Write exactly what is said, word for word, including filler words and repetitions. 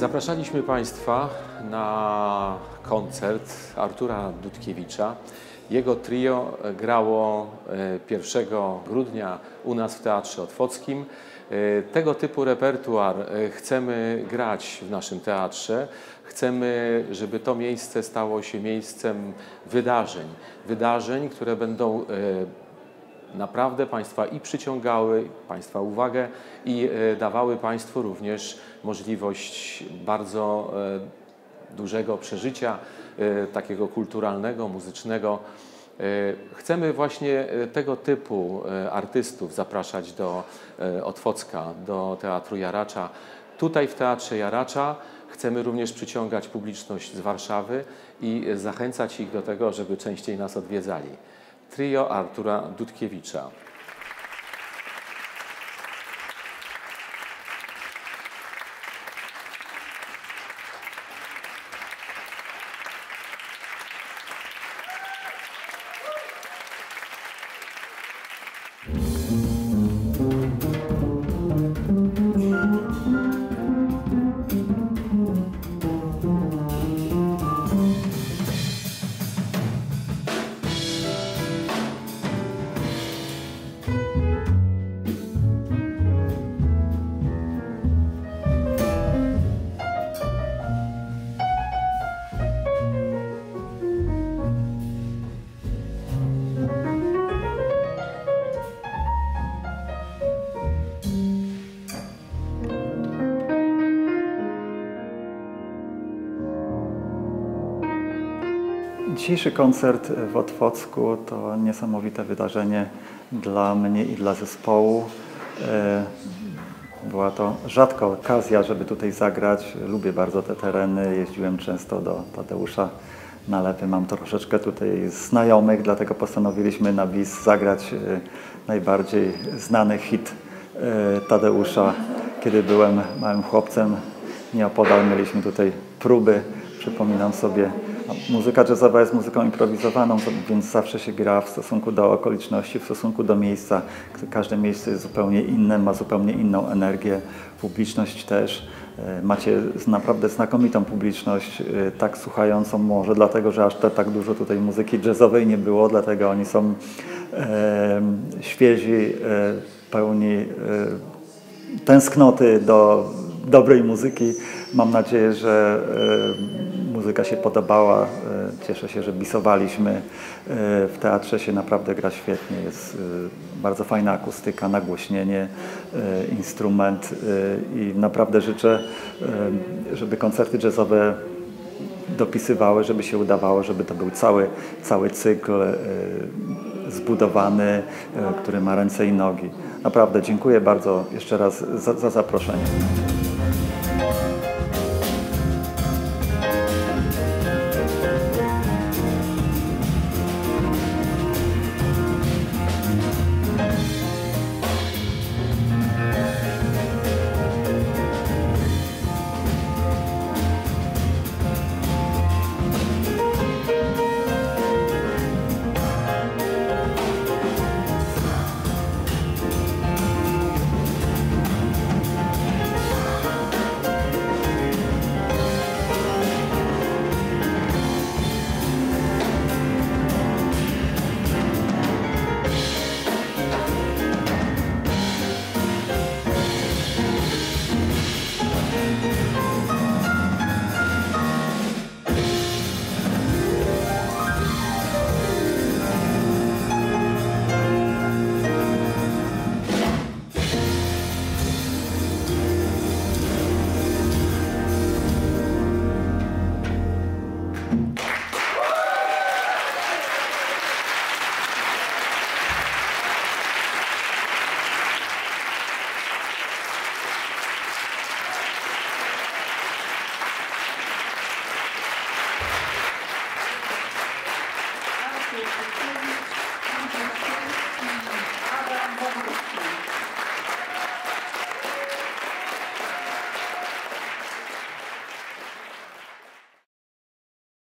Zapraszaliśmy Państwa na koncert Artura Dudkiewicza. Jego trio grało pierwszego grudnia u nas w Teatrze Otwockim. Tego typu repertuar chcemy grać w naszym teatrze. Chcemy, żeby to miejsce stało się miejscem wydarzeń. Wydarzeń, które będą naprawdę Państwa i przyciągały Państwa uwagę i dawały Państwu również możliwość bardzo dużego przeżycia, takiego kulturalnego, muzycznego. Chcemy właśnie tego typu artystów zapraszać do Otwocka, do Teatru Jaracza. Tutaj w Teatrze Jaracza chcemy również przyciągać publiczność z Warszawy i zachęcać ich do tego, żeby częściej nas odwiedzali. Trio Artura Dudkiewicza. Dzisiejszy koncert w Otwocku to niesamowite wydarzenie dla mnie i dla zespołu. Była to rzadka okazja, żeby tutaj zagrać. Lubię bardzo te tereny, jeździłem często do Tadeusza Nalepy. Mam troszeczkę tutaj znajomych, dlatego postanowiliśmy na bis zagrać najbardziej znany hit Tadeusza. Kiedy byłem małym chłopcem, nieopodal mieliśmy tutaj próby. Przypominam sobie, muzyka jazzowa jest muzyką improwizowaną, więc zawsze się gra w stosunku do okoliczności, w stosunku do miejsca. Każde miejsce jest zupełnie inne, ma zupełnie inną energię, publiczność też. Macie naprawdę znakomitą publiczność, tak słuchającą może, dlatego że aż te, tak dużo tutaj muzyki jazzowej nie było, dlatego oni są e, świezi, e, pełni e, tęsknoty do dobrej muzyki. Mam nadzieję, że e, muzyka się podobała. E, cieszę się, że bisowaliśmy. E, w teatrze się naprawdę gra świetnie. Jest e, bardzo fajna akustyka, nagłośnienie, e, instrument e, i naprawdę życzę, e, żeby koncerty jazzowe dopisywały, żeby się udawało, żeby to był cały, cały cykl e, zbudowany, e, który ma ręce i nogi. Naprawdę dziękuję bardzo jeszcze raz za, za zaproszenie. Adam Bogucki.